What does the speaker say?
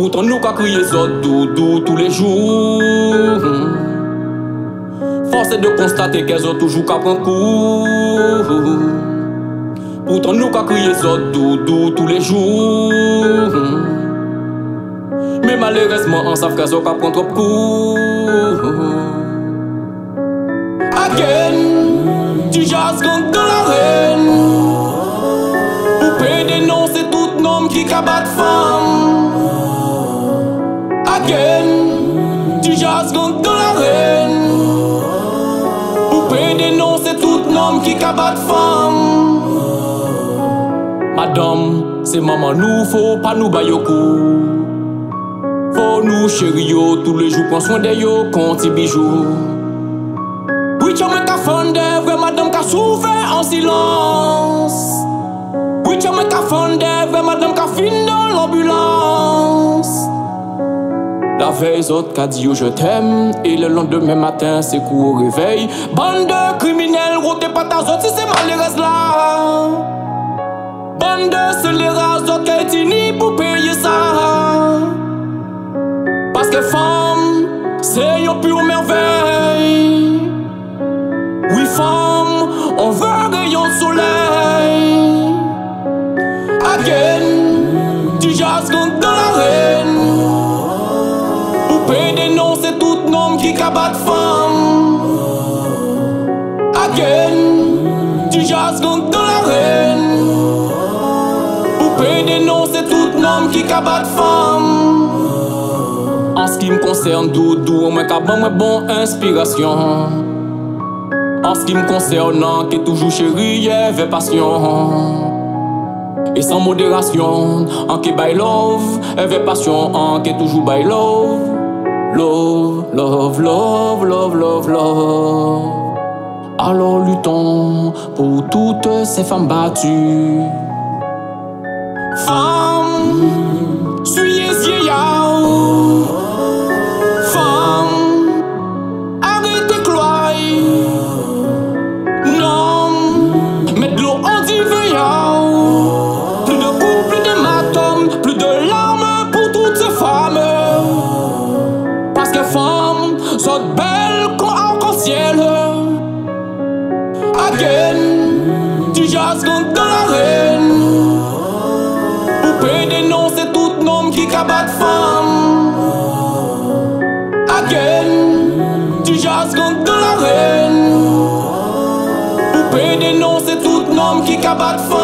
Pourtant nous qu'a crié zot doudou tous les jours. Force est de constater qu'elles ont toujours qu'à prendre cours. Pourtant nous qu'a crié zot doudou tous les jours. Mais malheureusement on savent qu'elles ont qu'à prendre trop cours. Again, tu jases dans l'arène. Pour payer dénoncer tout nom qui cabat femme. Again, tu jases dans l'arène. Pour payer dénoncer tout nom qui cabat femme. Madame, c'est maman nous, faut pas nous bailler. Faut nous chérir tous les jours, prends soin de yo, compte bijoux. Oui, tu m'as fondé, vrai madame qui souffert en silence. Oui, tu m'as fondé, vrai madame qui fin dans l'ambulance. La veille, autres qu'a dit je t'aime, et le lendemain matin, c'est coup au réveil. Bande de criminels, roté pas ta zone, si c'est malheureuse là. Bande de scélérats, autres qui est unis pour payer ça. Parce que femme, c'est une pure merveille. Oui, femme, on veut un rayon de soleil. Again, tu jases dans l'arène. Pour payer dénoncer tout nom qui cabat femme. Again, tu jases dans l'arène. Pour payer dénoncer tout nom qui cabat femme. En ce qui me concerne, doudou, moi qu'à moi bon inspiration. En ce qui me concerne, qui est toujours chéri, avec passion. Et sans modération, en qui by love, avec passion, en qui est toujours by love. Love, love, love, love, love, love. Alors luttons pour toutes ces femmes battues. Femmes, soyez vieillards. Plus de coups, plus de matom, plus de larmes pour toutes ces femmes. Parce que femmes sont belles comme arc-en-ciel. Again, tu jases dans l'arène. Pour payer dénoncer tout nom qui cabat femme. Again, tu jases dans l'arène. Pour payer dénoncer tout nom qui cabat femme.